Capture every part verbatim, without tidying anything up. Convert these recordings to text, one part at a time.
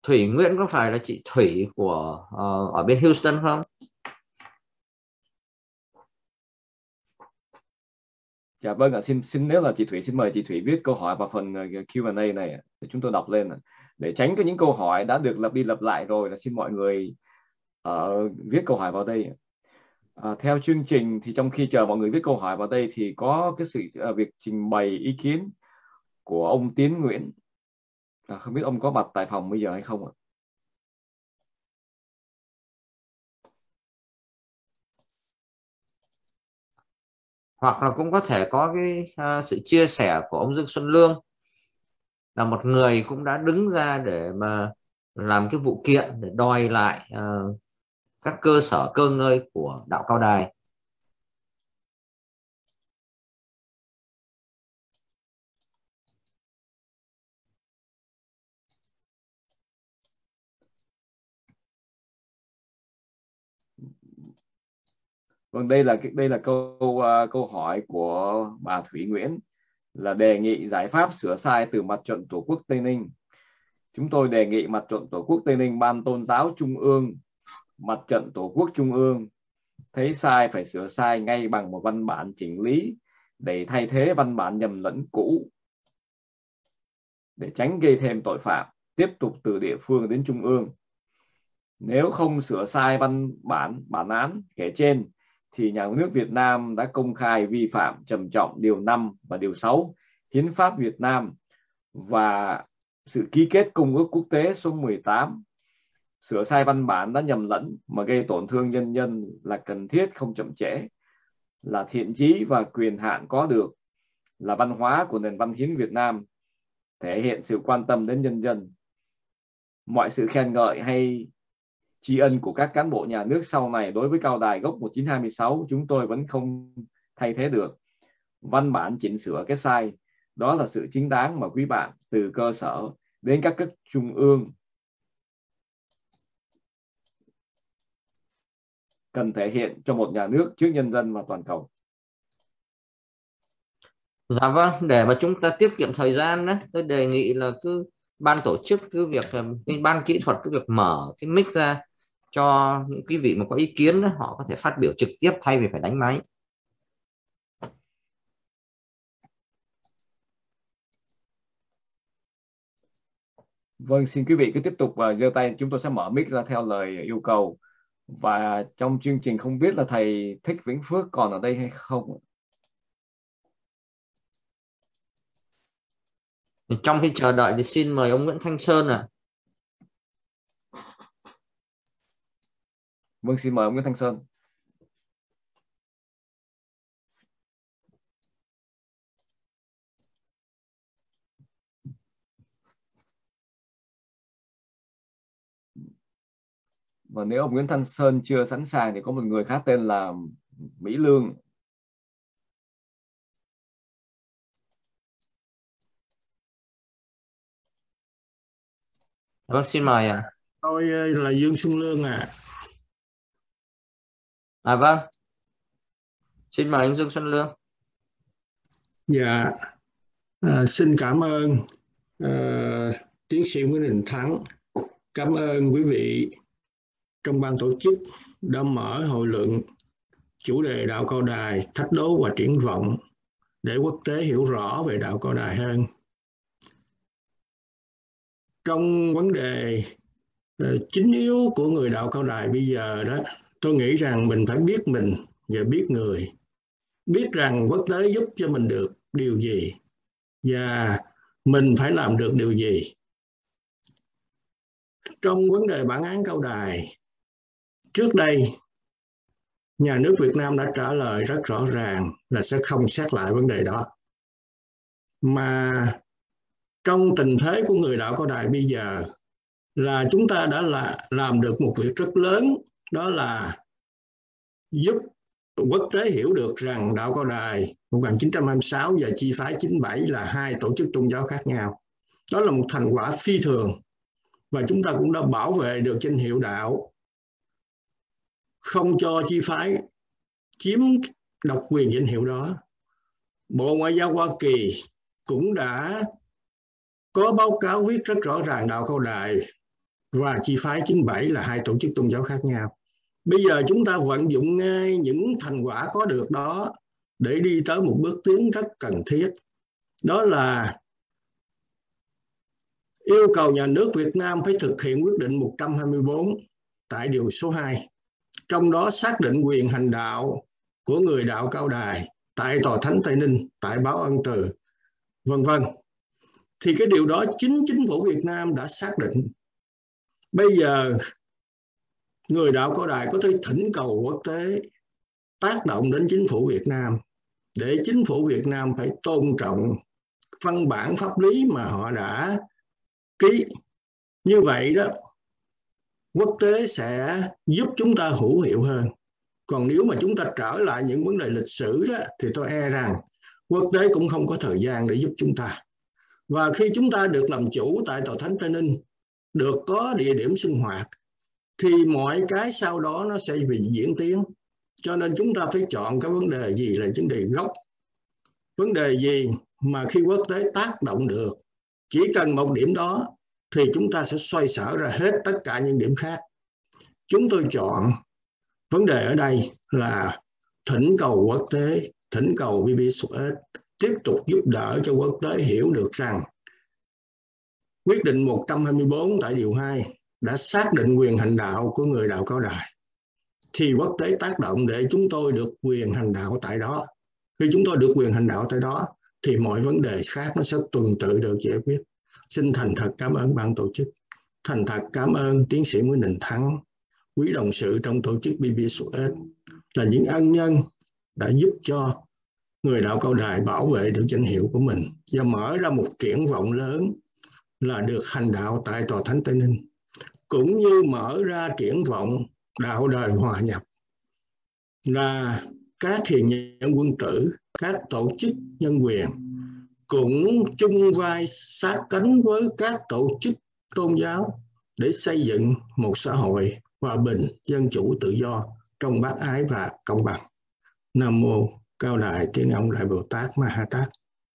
Thủy Nguyễn có phải là chị Thủy của uh, ở bên Houston không? Dạ vâng ạ, xin xin nếu là chị Thủy, xin mời chị Thủy viết câu hỏi vào phần Q and A này để chúng tôi đọc lên, để tránh có những câu hỏi đã được lặp đi lặp lại rồi, là xin mọi người uh, viết câu hỏi vào đây. À, theo chương trình thì trong khi chờ mọi người viết câu hỏi vào đây thì có cái sự uh, việc trình bày ý kiến của ông Tiến Nguyễn. À, không biết ông có mặt tại phòng bây giờ hay không ạ? Hoặc là cũng có thể có cái uh, sự chia sẻ của ông Dương Xuân Lương, là một người cũng đã đứng ra để mà làm cái vụ kiện để đòi lại uh, các cơ sở cơ ngơi của đạo Cao Đài. Vâng, đây là đây là câu uh, câu hỏi của bà Thủy Nguyễn, là đề nghị giải pháp sửa sai từ Mặt trận Tổ quốc Tây Ninh. Chúng tôi đề nghị Mặt trận Tổ quốc Tây Ninh, Ban Tôn giáo Trung ương, Mặt trận Tổ quốc Trung ương thấy sai phải sửa sai ngay bằng một văn bản chỉnh lý để thay thế văn bản nhầm lẫn cũ, để tránh gây thêm tội phạm tiếp tục từ địa phương đến trung ương. Nếu không sửa sai văn bản bản án kể trên thì nhà nước Việt Nam đã công khai vi phạm trầm trọng điều năm và điều sáu Hiến pháp Việt Nam và sự ký kết Công ước Quốc tế số mười tám. Sửa sai văn bản đã nhầm lẫn mà gây tổn thương nhân dân là cần thiết, không chậm trễ, là thiện chí và quyền hạn có được, là văn hóa của nền văn hiến Việt Nam, thể hiện sự quan tâm đến nhân dân. Mọi sự khen ngợi hay tri ân của các cán bộ nhà nước sau này đối với Cao Đài gốc một nghìn chín trăm hai mươi sáu chúng tôi vẫn không thay thế được. Văn bản chỉnh sửa cái sai đó là sự chính đáng mà quý bạn từ cơ sở đến các cấp trung ương cần thể hiện cho một nhà nước trước nhân dân và toàn cầu. Dạ vâng, để mà chúng ta tiết kiệm thời gian đấy, tôi đề nghị là cứ ban tổ chức cứ việc cái ban kỹ thuật cứ việc mở cái mic ra cho những quý vị mà có ý kiến đó, họ có thể phát biểu trực tiếp thay vì phải đánh máy. Vâng, xin quý vị cứ tiếp tục uh, giơ tay, chúng tôi sẽ mở mic ra theo lời yêu cầu. Và trong chương trình không biết là thầy Thích Vĩnh Phước còn ở đây hay không? Trong khi chờ đợi thì xin mời ông Nguyễn Thanh Sơn ạ. À. Vâng, xin mời ông Nguyễn Thanh Sơn. Và nếu ông Nguyễn Thanh Sơn chưa sẵn sàng thì có một người khác tên là Mỹ Lương. Vâng, xin mời ạ. À. Tôi là Dương Xuân Lương ạ. À. à vâng, xin mời anh Dương Xuân Lương. Dạ, à, xin cảm ơn à, tiến sĩ Nguyễn Đình Thắng. Cảm ơn quý vị trong ban tổ chức đã mở hội luận chủ đề đạo Cao Đài, thách đố và triển vọng để quốc tế hiểu rõ về đạo Cao Đài hơn. Trong vấn đề uh, chính yếu của người đạo Cao Đài bây giờ đó, tôi nghĩ rằng mình phải biết mình và biết người, biết rằng quốc tế giúp cho mình được điều gì và mình phải làm được điều gì. Trong vấn đề bản án Cao Đài, trước đây nhà nước Việt Nam đã trả lời rất rõ ràng là sẽ không xét lại vấn đề đó. Mà trong tình thế của người đạo Cao Đài bây giờ là chúng ta đã là, làm được một việc rất lớn, đó là giúp quốc tế hiểu được rằng đạo Cao Đài một nghìn chín trăm hai mươi sáu và chi phái chín mươi bảy là hai tổ chức tôn giáo khác nhau. Đó là một thành quả phi thường. Và chúng ta cũng đã bảo vệ được danh hiệu đạo, không cho chi phái chiếm độc quyền danh hiệu đó. Bộ Ngoại giao Hoa Kỳ cũng đã có báo cáo viết rất rõ ràng đạo Cao Đài và chi phái chín mươi bảy là hai tổ chức tôn giáo khác nhau. Bây giờ chúng ta vận dụng ngay những thành quả có được đó để đi tới một bước tiến rất cần thiết. Đó là yêu cầu nhà nước Việt Nam phải thực hiện quyết định một trăm hai mươi bốn tại điều số hai. Trong đó xác định quyền hành đạo của người đạo Cao Đài tại Tòa Thánh Tây Ninh, tại Báo Ân Từ, vân vân. Thì cái điều đó chính chính phủ Việt Nam đã xác định. Bây giờ người đạo Cao Đài có thể thỉnh cầu quốc tế tác động đến chính phủ Việt Nam để chính phủ Việt Nam phải tôn trọng văn bản pháp lý mà họ đã ký. Như vậy đó, quốc tế sẽ giúp chúng ta hữu hiệu hơn. Còn nếu mà chúng ta trở lại những vấn đề lịch sử đó, thì tôi e rằng quốc tế cũng không có thời gian để giúp chúng ta. Và khi chúng ta được làm chủ tại Tòa Thánh Tây Ninh, được có địa điểm sinh hoạt, thì mọi cái sau đó nó sẽ bị diễn tiến. Cho nên chúng ta phải chọn cái vấn đề gì là vấn đề gốc. Vấn đề gì mà khi quốc tế tác động được, chỉ cần một điểm đó thì chúng ta sẽ xoay sở ra hết tất cả những điểm khác. Chúng tôi chọn vấn đề ở đây là thỉnh cầu quốc tế, thỉnh cầu bê bê Suez tiếp tục giúp đỡ cho quốc tế hiểu được rằng quyết định một trăm hai mươi bốn tại điều hai đã xác định quyền hành đạo của người đạo Cao Đài. Thì quốc tế tác động để chúng tôi được quyền hành đạo tại đó. Khi chúng tôi được quyền hành đạo tại đó thì mọi vấn đề khác nó sẽ tuần tự được giải quyết. Xin thành thật cảm ơn ban tổ chức. Thành thật cảm ơn tiến sĩ Nguyễn Đình Thắng, quý đồng sự trong tổ chức bê bê Suez, là những ân nhân đã giúp cho người đạo Cao Đài bảo vệ được danh hiệu của mình và mở ra một triển vọng lớn là được hành đạo tại Tòa Thánh Tây Ninh, cũng như mở ra triển vọng đạo đời hòa nhập, là các hiền nhân quân tử, các tổ chức nhân quyền cũng chung vai sát cánh với các tổ chức tôn giáo để xây dựng một xã hội hòa bình, dân chủ, tự do trong bác ái và công bằng. Nam mô Cao Đài Thiên Ông Đại Bồ Tát Ma Ha Tát.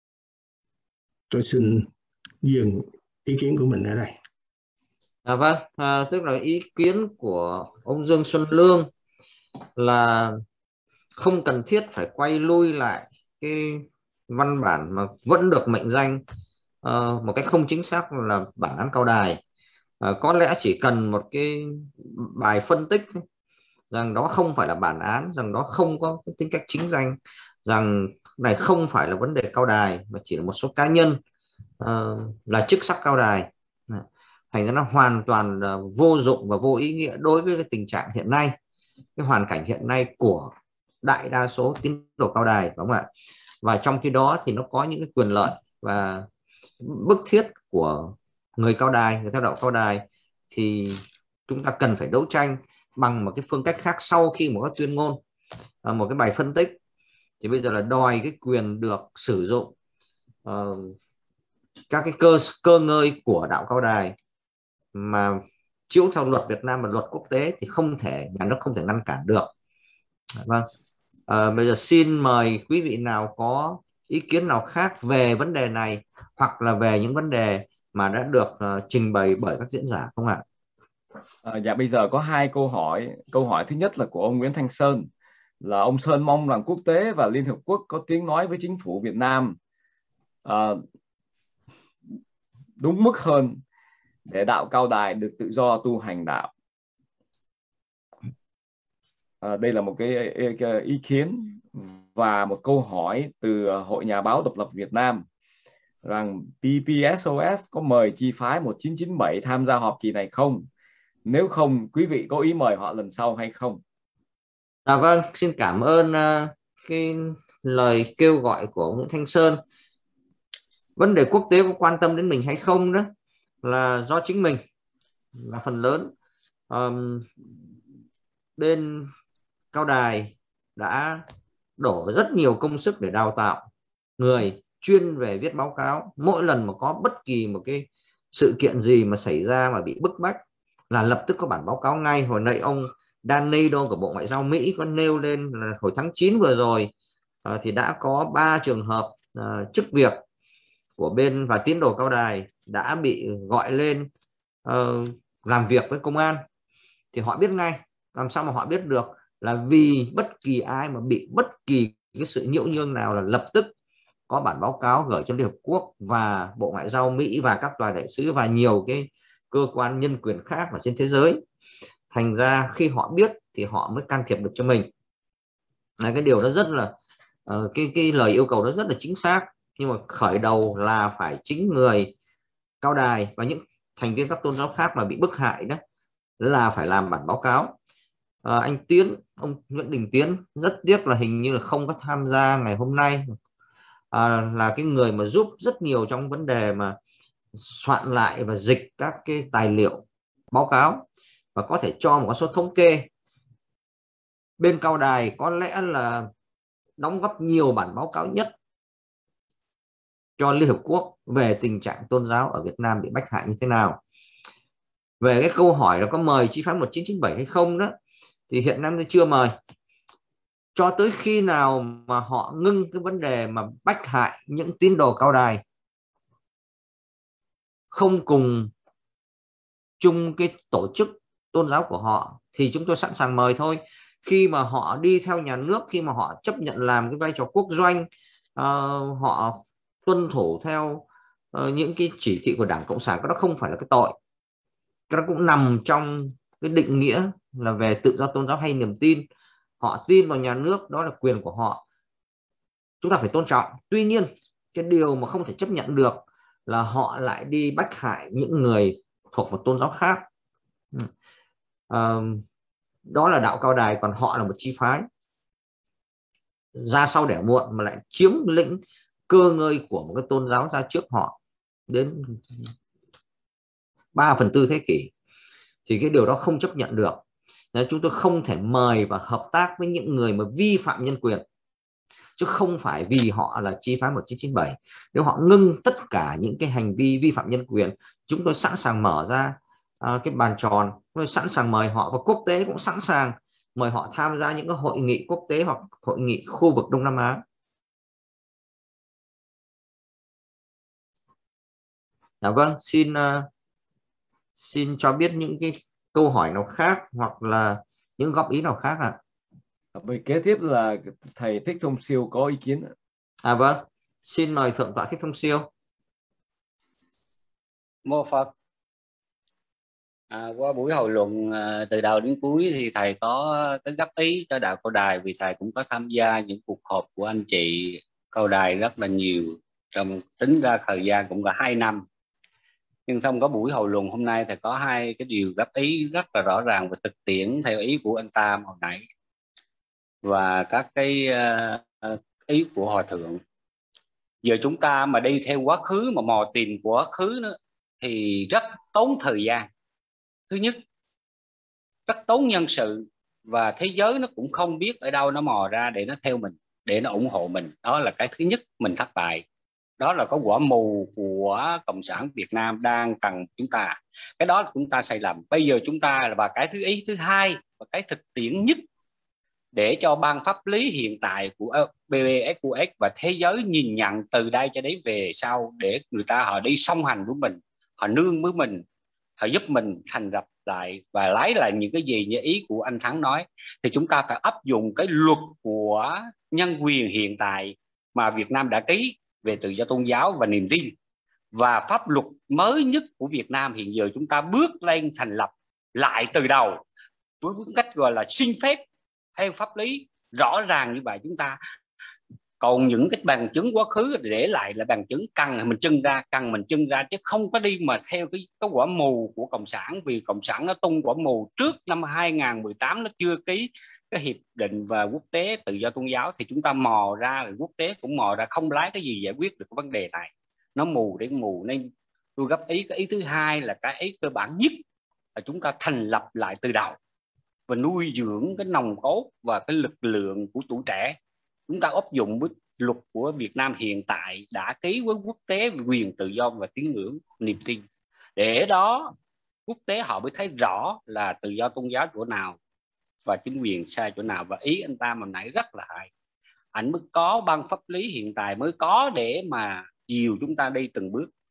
Tôi xin dừng ý kiến của mình ở đây. À, vâng, à, tức là ý kiến của ông Dương Xuân Lương là không cần thiết phải quay lui lại cái văn bản mà vẫn được mệnh danh uh, một cách không chính xác là bản án Cao Đài. Uh, có lẽ chỉ cần một cái bài phân tích rằng đó không phải là bản án, rằng đó không có tính cách chính danh, rằng này không phải là vấn đề Cao Đài mà chỉ là một số cá nhân uh, là chức sắc Cao Đài. Thành ra nó hoàn toàn uh, vô dụng và vô ý nghĩa đối với cái tình trạng hiện nay, cái hoàn cảnh hiện nay của đại đa số tín đồ Cao Đài, đúng không ạ? Và trong khi đó thì nó có những cái quyền lợi và bức thiết của người Cao Đài, người theo đạo Cao Đài, thì chúng ta cần phải đấu tranh bằng một cái phương cách khác. Sau khi một cái tuyên ngôn, một cái bài phân tích, thì bây giờ là đòi cái quyền được sử dụng uh, các cái cơ cơ ngơi của đạo Cao Đài mà chiếu theo luật Việt Nam và luật quốc tế thì không thể, nhà nước không thể ngăn cản được. Vâng, à, bây giờ xin mời quý vị nào có ý kiến nào khác về vấn đề này hoặc là về những vấn đề mà đã được uh, trình bày bởi các diễn giả không ạ? À, dạ bây giờ có hai câu hỏi. Câu hỏi thứ nhất là của ông Nguyễn Thanh Sơn, là ông Sơn mong rằng quốc tế và Liên Hợp Quốc có tiếng nói với chính phủ Việt Nam à, đúng mức hơn để đạo Cao Đài được tự do tu hành đạo. À, đây là một cái, cái ý kiến. Và một câu hỏi từ Hội Nhà báo Độc lập Việt Nam rằng pê pê ét o ét có mời chi phái một chín chín bảy tham gia họp kỳ này không? Nếu không, quý vị có ý mời họ lần sau hay không? À, vâng, xin cảm ơn uh, cái lời kêu gọi của Nguyễn Thanh Sơn. Vấn đề quốc tế có quan tâm đến mình hay không đó là do chính mình là phần lớn. Um, bên Cao Đài đã đổ rất nhiều công sức để đào tạo người chuyên về viết báo cáo. Mỗi lần mà có bất kỳ một cái sự kiện gì mà xảy ra mà bị bức bách là lập tức có bản báo cáo ngay. Hồi nãy ông Danilo của Bộ Ngoại giao Mỹ có nêu lên là hồi tháng chín vừa rồi uh, thì đã có ba trường hợp uh, chức việc của bên và tín đồ Cao Đài đã bị gọi lên uh, làm việc với công an thì họ biết ngay. Làm sao mà họ biết được? Là vì bất kỳ ai mà bị bất kỳ cái sự nhiễu nhương nào là lập tức có bản báo cáo gửi cho Liên Hợp Quốc và Bộ Ngoại giao Mỹ và các tòa đại sứ và nhiều cái cơ quan nhân quyền khác ở trên thế giới. Thành ra khi họ biết thì họ mới can thiệp được cho mình. Là cái điều đó rất là uh, cái cái lời yêu cầu đó rất là chính xác, nhưng mà khởi đầu là phải chính người Cao Đài và những thành viên các tôn giáo khác mà bị bức hại đó là phải làm bản báo cáo. À, anh Tiến, ông Nguyễn Đình Tiến rất tiếc là hình như là không có tham gia ngày hôm nay, à, là cái người mà giúp rất nhiều trong vấn đề mà soạn lại và dịch các cái tài liệu báo cáo, và có thể cho một số thống kê. Bên Cao Đài có lẽ là đóng góp nhiều bản báo cáo nhất cho Liên Hợp Quốc về tình trạng tôn giáo ở Việt Nam bị bách hại như thế nào. Về cái câu hỏi là có mời chi phái một chín chín bảy hay không đó, thì hiện nay chưa mời. Cho tới khi nào mà họ ngưng cái vấn đề mà bách hại những tín đồ Cao Đài, không cùng chung cái tổ chức tôn giáo của họ, thì chúng tôi sẵn sàng mời thôi. Khi mà họ đi theo nhà nước, khi mà họ chấp nhận làm cái vai trò quốc doanh, uh, họ tuân thủ theo uh, những cái chỉ thị của Đảng Cộng sản, cái đó không phải là cái tội. Cái đó cũng nằm trong cái định nghĩa là về tự do tôn giáo hay niềm tin. Họ tin vào nhà nước, đó là quyền của họ, chúng ta phải tôn trọng. Tuy nhiên cái điều mà không thể chấp nhận được là họ lại đi bách hại những người thuộc một tôn giáo khác. À, đó là đạo Cao Đài, còn họ là một chi phái ra sau đẻ muộn mà lại chiếm lĩnh cơ ngơi của một cái tôn giáo ra trước họ đến ba phần tư thế kỷ, thì cái điều đó không chấp nhận được. Nên chúng tôi không thể mời và hợp tác với những người mà vi phạm nhân quyền, chứ không phải vì họ là chi phái một chín chín bảy. Nếu họ ngưng tất cả những cái hành vi vi phạm nhân quyền, chúng tôi sẵn sàng mở ra uh, cái bàn tròn, tôi sẵn sàng mời họ, và quốc tế cũng sẵn sàng mời họ tham gia những cái hội nghị quốc tế hoặc hội nghị khu vực Đông Nam Á. Dạ vâng, xin uh, xin cho biết những cái câu hỏi nào khác hoặc là những góp ý nào khác ạ? À? Về kế tiếp là thầy Thích Thông Siêu có ý kiến. À vâng, xin mời Thượng tọa Thích Thông Siêu. Mô Phật. À, qua buổi hội luận à, từ đầu đến cuối thì thầy có cái góp ý cho đạo Cao Đài, vì thầy cũng có tham gia những cuộc họp của anh chị Cao Đài rất là nhiều, trong tính ra thời gian cũng cả hai năm. Nhưng xong có buổi hội luận hôm nay thầy có hai cái điều góp ý rất là rõ ràng về thực tiễn theo ý của anh Tam hồi nãy và các cái uh, ý của Hòa Thượng. Giờ chúng ta mà đi theo quá khứ mà mò tìm quá khứ nữa thì rất tốn thời gian. Thứ nhất, rất tốn nhân sự, và thế giới nó cũng không biết ở đâu nó mò ra để nó theo mình, để nó ủng hộ mình. Đó là cái thứ nhất, mình thất bại. Đó là có quả mù của Cộng sản Việt Nam đang cần chúng ta. Cái đó chúng ta sai lầm. Bây giờ chúng ta là và cái thứ ý thứ hai và cái thực tiễn nhất để cho ban pháp lý hiện tại của bê bê ét u ét và thế giới nhìn nhận từ đây cho đến về sau, để người ta họ đi song hành với mình, họ nương với mình, họ giúp mình thành lập lại và lấy lại những cái gì như ý của anh Thắng nói, thì chúng ta phải áp dụng cái luật của nhân quyền hiện tại mà Việt Nam đã ký về tự do tôn giáo và niềm tin, và pháp luật mới nhất của Việt Nam hiện giờ chúng ta bước lên thành lập lại từ đầu với cách gọi là xin phép theo pháp lý rõ ràng như vậy. Chúng ta còn những cái bằng chứng quá khứ để lại là bằng chứng cần mình trưng ra, cần mình trưng ra, chứ không có đi mà theo cái, cái quả mù của Cộng sản. Vì Cộng sản nó tung quả mù trước năm hai nghìn không trăm mười tám, nó chưa ký cái hiệp định và quốc tế tự do tôn giáo, thì chúng ta mò ra, rồi quốc tế cũng mò ra, không lấy cái gì giải quyết được cái vấn đề này. Nó mù để mù. Nên tôi góp ý cái ý thứ hai là cái ý cơ bản nhất là chúng ta thành lập lại từ đầu và nuôi dưỡng cái nòng cốt và cái lực lượng của tuổi trẻ. Chúng ta áp dụng với luật của Việt Nam hiện tại đã ký với quốc tế về quyền tự do và tín ngưỡng niềm tin, để đó quốc tế họ mới thấy rõ là tự do tôn giáo chỗ nào và chính quyền sai chỗ nào. Và ý anh ta mà nãy rất là hay, anh mới có ban pháp lý hiện tại mới có để mà dìu chúng ta đi từng bước tại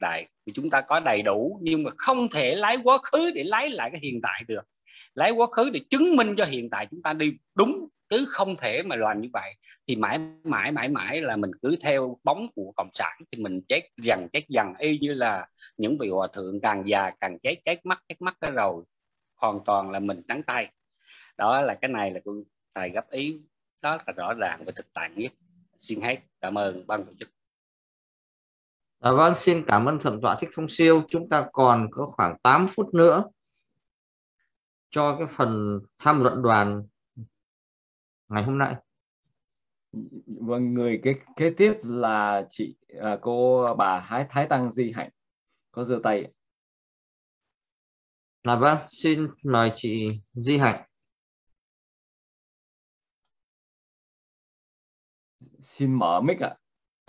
vì chúng ta có đầy đủ, nhưng mà không thể lấy quá khứ để lấy lại cái hiện tại được, lấy quá khứ để chứng minh cho hiện tại chúng ta đi đúng, chứ không thể mà làm như vậy. Thì mãi mãi mãi mãi là mình cứ theo bóng của cộng sản thì mình chết dần chết dần, y như là những vị hòa thượng càng già càng chết chết mắt chết mắt đó rồi, hoàn toàn là mình trắng tay. Đó là cái này là thầy góp ý đó là rõ ràng và thực tại nhất. Xin hết, cảm ơn ban tổ chức. À, vâng, xin cảm ơn Thượng tọa Thích Thông Siêu. Chúng ta còn có khoảng tám phút nữa cho cái phần tham luận đoàn ngày hôm nay. Vâng, người kế kế tiếp là chị à, cô bà Thái Thái Tăng Di Hạnh có giơ tay. Là vâng, xin mời chị Di Hạnh. Xin mở mic ạ.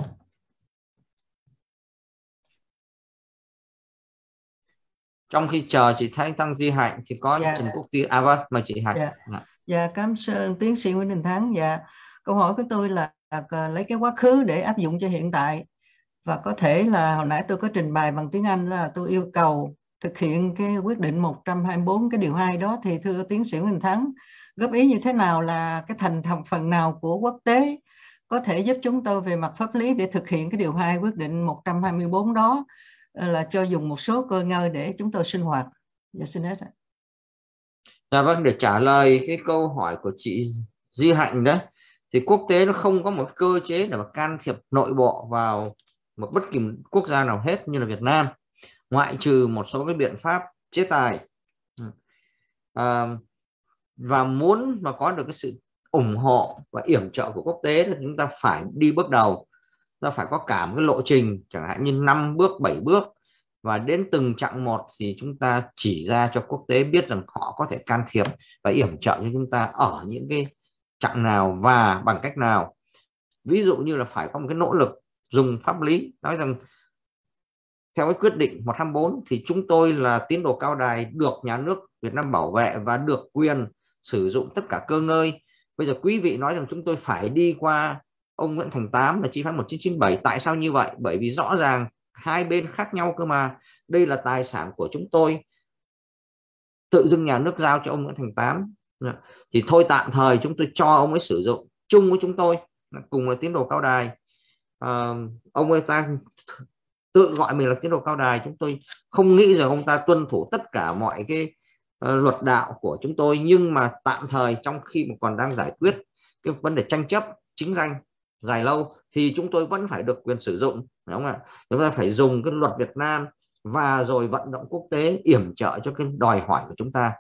Trong khi chờ chị Thái Tăng Di Hạnh thì có Dạ. Trần Quốc Tiến. À vâng, mời chị Hạnh. Dạ. Dạ. Dạ, cảm ơn tiến sĩ Nguyễn Đình Thắng. Dạ, câu hỏi của tôi là, là lấy cái quá khứ để áp dụng cho hiện tại, và có thể là hồi nãy tôi có trình bày bằng tiếng Anh là tôi yêu cầu thực hiện cái quyết định một trăm hai mươi bốn cái điều hai đó, thì thưa tiến sĩ Nguyễn Đình Thắng góp ý như thế nào là cái thành phần nào của quốc tế có thể giúp chúng tôi về mặt pháp lý để thực hiện cái điều hai quyết định một trăm hai mươi bốn đó, là cho dùng một số cơ ngơi để chúng tôi sinh hoạt. Dạ, xin hết ạ. Dạ vâng, để trả lời cái câu hỏi của chị Di Hạnh đấy, thì quốc tế nó không có một cơ chế để mà can thiệp nội bộ vào một bất kỳ quốc gia nào hết như là Việt Nam, ngoại trừ một số cái biện pháp chế tài. À, và muốn mà có được cái sự ủng hộ và yểm trợ của quốc tế thì chúng ta phải đi bước đầu, ta phải có cả một cái lộ trình chẳng hạn như năm bước, bảy bước, và đến từng chặng một thì chúng ta chỉ ra cho quốc tế biết rằng họ có thể can thiệp và yểm trợ cho chúng ta ở những cái chặng nào và bằng cách nào. Ví dụ như là phải có một cái nỗ lực dùng pháp lý, nói rằng theo cái quyết định một trăm hai mươi bốn thì chúng tôi là tín đồ cao đài được nhà nước Việt Nam bảo vệ và được quyền sử dụng tất cả cơ ngơi. Bây giờ quý vị nói rằng chúng tôi phải đi qua ông Nguyễn Thành Tám là chi phái một chín chín bảy. Tại sao như vậy? Bởi vì rõ ràng hai bên khác nhau cơ mà. Đây là tài sản của chúng tôi, tự dưng nhà nước giao cho ông Nguyễn Thành Tám, thì thôi tạm thời chúng tôi cho ông ấy sử dụng chung với chúng tôi, cùng là tín đồ cao đài. À, ông ấy ta tự gọi mình là tín đồ cao đài, chúng tôi không nghĩ rằng ông ta tuân thủ tất cả mọi cái uh, luật đạo của chúng tôi, nhưng mà tạm thời trong khi mà còn đang giải quyết cái vấn đề tranh chấp chính danh dài lâu thì chúng tôi vẫn phải được quyền sử dụng, đúng không ạ? Chúng ta phải dùng cái luật Việt Nam và rồi vận động quốc tế yểm trợ cho cái đòi hỏi của chúng ta,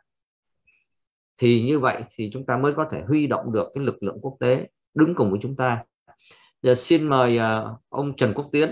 thì như vậy thì chúng ta mới có thể huy động được cái lực lượng quốc tế đứng cùng với chúng ta. Giờ xin mời uh, ông Trần Quốc Tiến.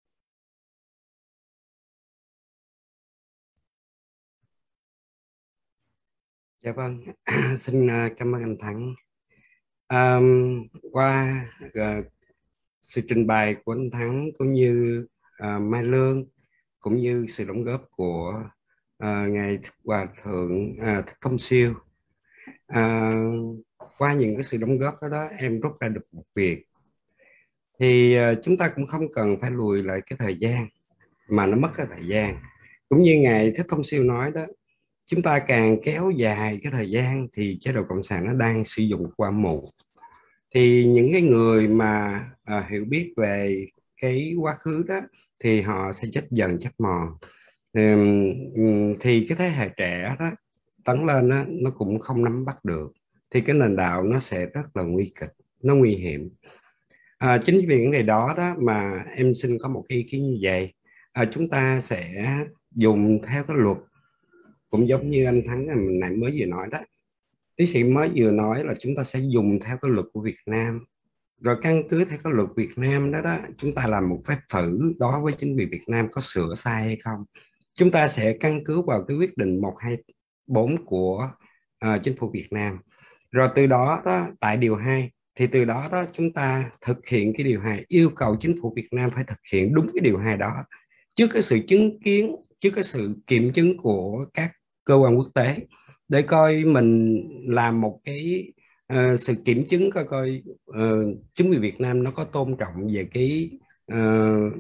Dạ vâng, xin cảm ơn anh Thắng. Um, qua uh, sự trình bày của anh Thắng cũng như uh, Mai Lương, cũng như sự đóng góp của uh, ngài Hòa thượng uh, Thích Thông Siêu, uh, qua những cái sự đóng góp đó, đó em rút ra được một việc, thì uh, chúng ta cũng không cần phải lùi lại cái thời gian mà nó mất cái thời gian. Cũng như ngài Thích Thông Siêu nói đó, chúng ta càng kéo dài cái thời gian thì chế độ cộng sản nó đang sử dụng qua mù. Thì những cái người mà à, hiểu biết về cái quá khứ đó thì họ sẽ chết dần chết mòn. Uhm, thì cái thế hệ trẻ đó tấn lên đó, nó cũng không nắm bắt được, thì cái nền đạo nó sẽ rất là nguy kịch, nó nguy hiểm. À, chính vì cái này đó đó mà em xin có một cái ý kiến như vậy. À, chúng ta sẽ dùng theo cái luật, cũng giống như anh Thắng mình nãy mới vừa nói đó, tiến sĩ mới vừa nói là chúng ta sẽ dùng theo cái luật của Việt Nam, rồi căn cứ theo cái luật Việt Nam đó đó, chúng ta làm một phép thử đó với chính quyền Việt Nam có sửa sai hay không. Chúng ta sẽ căn cứ vào cái quyết định một hai bốn của uh, chính phủ Việt Nam, rồi từ đó, đó tại điều hai thì từ đó đó chúng ta thực hiện cái điều hai, yêu cầu chính phủ Việt Nam phải thực hiện đúng cái điều hai đó trước cái sự chứng kiến, trước cái sự kiểm chứng của các cơ quan quốc tế, để coi mình làm một cái uh, sự kiểm chứng coi coi uh, chính quyền Việt Nam nó có tôn trọng về cái uh,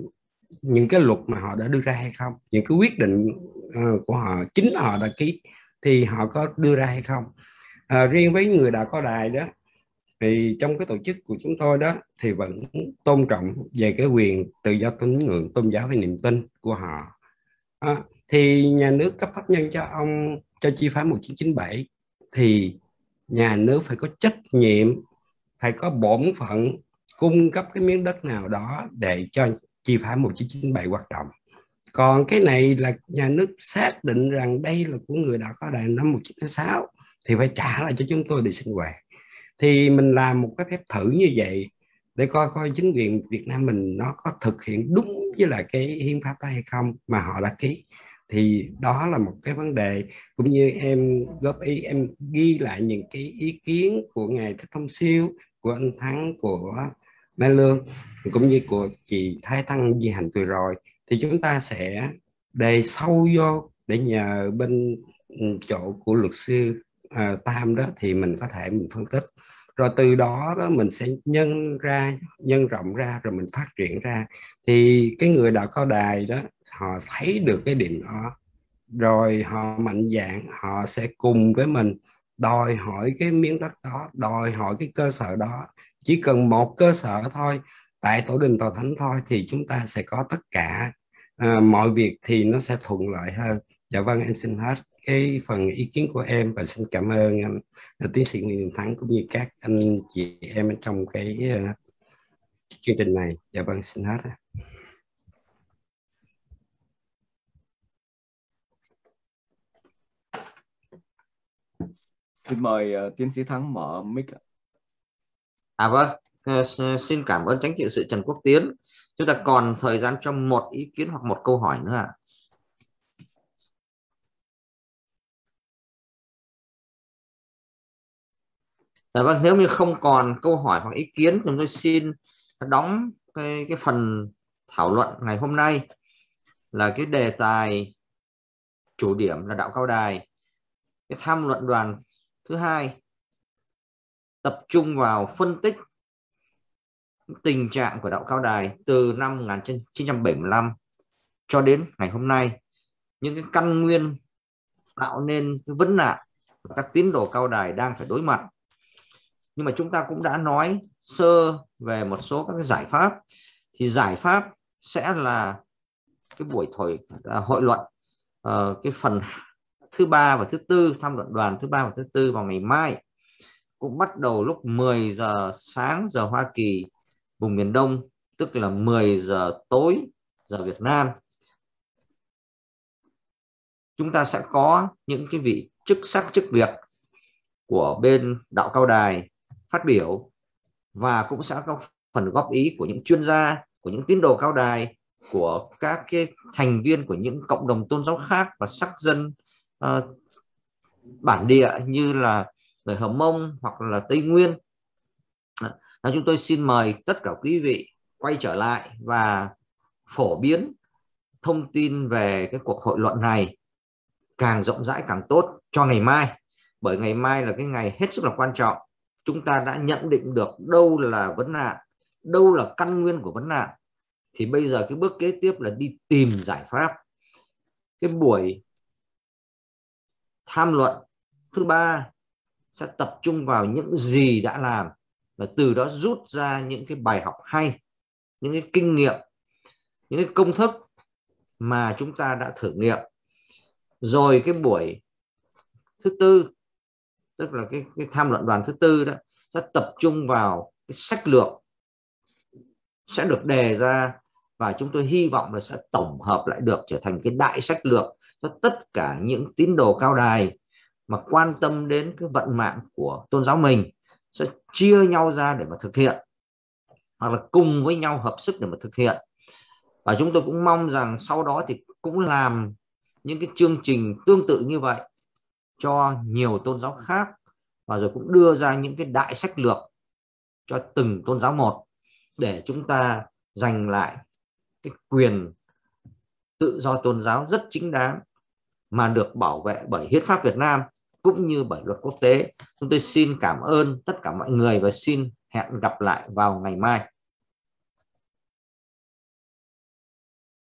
những cái luật mà họ đã đưa ra hay không, những cái quyết định uh, của họ chính họ đã ký thì họ có đưa ra hay không. Uh, riêng với người Đạo Cao Đài đó thì trong cái tổ chức của chúng tôi đó thì vẫn tôn trọng về cái quyền tự do tín ngưỡng tôn giáo và niềm tin của họ. À, thì nhà nước cấp pháp nhân cho ông cho chi phái một chín chín bảy thì nhà nước phải có trách nhiệm, phải có bổn phận cung cấp cái miếng đất nào đó để cho chi phái một chín chín bảy hoạt động. Còn cái này là nhà nước xác định rằng đây là của người Đạo Cao Đài năm một chín tám sáu thì phải trả lại cho chúng tôi để sinh hoạt. Thì mình làm một cái phép thử như vậy để coi coi chính quyền Việt Nam mình nó có thực hiện đúng với lại cái hiến pháp đó hay không mà họ đã ký. Thì đó là một cái vấn đề, cũng như em góp ý, em ghi lại những cái ý kiến của ngài Thích Thông Siêu, của anh Thắng, của Mai Lương, cũng như của chị Thái Tăng Di Hành vừa rồi, thì chúng ta sẽ đề sâu vô để nhờ bên chỗ của luật sư uh, Tam đó thì mình có thể mình phân tích, rồi từ đó đó mình sẽ nhân ra nhân rộng ra, rồi mình phát triển ra. Thì cái người Đạo Cao Đài đó họ thấy được cái điểm đó, rồi họ mạnh dạn, họ sẽ cùng với mình đòi hỏi cái miếng đất đó, đòi hỏi cái cơ sở đó. Chỉ cần một cơ sở thôi, tại tổ đình tòa thánh thôi, thì chúng ta sẽ có tất cả à, mọi việc thì nó sẽ thuận lợi hơn. Dạ vâng, em xin hết cái phần ý kiến của em và xin cảm ơn anh tiến sĩ Nguyễn Thắng cũng như các anh chị em trong cái uh, chương trình này. Dạ vâng, xin hết. Xin mời uh, tiến sĩ Thắng mở mic. À vâng, uh, xin cảm ơn Chánh trị sự Trần Quốc Tiến. Chúng ta còn thời gian cho một ý kiến hoặc một câu hỏi nữa ạ. À vâng, nếu như không còn câu hỏi hoặc ý kiến, chúng tôi xin đóng cái, cái phần thảo luận ngày hôm nay là cái đề tài chủ điểm là Đạo Cao Đài. Cái tham luận đoàn thứ hai tập trung vào phân tích tình trạng của Đạo Cao Đài từ năm một nghìn chín trăm bảy mươi lăm cho đến ngày hôm nay, những cái căn nguyên tạo nên cái vấn nạn các tín đồ Cao Đài đang phải đối mặt. Nhưng mà chúng ta cũng đã nói sơ về một số các cái giải pháp, thì giải pháp sẽ là cái buổi thổi à, hội luận uh, cái phần thứ ba và thứ tư, tham luận đoàn thứ ba và thứ tư vào ngày mai, cũng bắt đầu lúc mười giờ sáng giờ Hoa Kỳ vùng miền Đông, tức là mười giờ tối giờ Việt Nam. Chúng ta sẽ có những cái vị chức sắc chức việc của bên Đạo Cao Đài phát biểu, và cũng sẽ có phần góp ý của những chuyên gia, của những tín đồ Cao Đài, của các cái thành viên của những cộng đồng tôn giáo khác và sắc dân uh, bản địa như là người Hờ Mông hoặc là Tây Nguyên. Đó, chúng tôi xin mời tất cả quý vị quay trở lại và phổ biến thông tin về cái cuộc hội luận này càng rộng rãi càng tốt cho ngày mai, bởi ngày mai là cái ngày hết sức là quan trọng. Chúng ta đã nhận định được đâu là vấn nạn, đâu là căn nguyên của vấn nạn, thì bây giờ cái bước kế tiếp là đi tìm giải pháp. Cái buổi tham luận thứ ba sẽ tập trung vào những gì đã làm và từ đó rút ra những cái bài học hay, những cái kinh nghiệm, những cái công thức mà chúng ta đã thử nghiệm. Rồi cái buổi thứ tư, tức là cái, cái tham luận đoàn thứ tư đó, sẽ tập trung vào cái sách lược sẽ được đề ra, và chúng tôi hy vọng là sẽ tổng hợp lại được trở thành cái đại sách lược cho tất cả những tín đồ Cao Đài mà quan tâm đến cái vận mạng của tôn giáo mình, sẽ chia nhau ra để mà thực hiện, hoặc là cùng với nhau hợp sức để mà thực hiện. Và chúng tôi cũng mong rằng sau đó thì cũng làm những cái chương trình tương tự như vậy cho nhiều tôn giáo khác, và rồi cũng đưa ra những cái đại sách lược cho từng tôn giáo một, để chúng ta giành lại cái quyền tự do tôn giáo rất chính đáng mà được bảo vệ bởi hiến pháp Việt Nam cũng như bởi luật quốc tế. Chúng tôi xin cảm ơn tất cả mọi người và xin hẹn gặp lại vào ngày mai.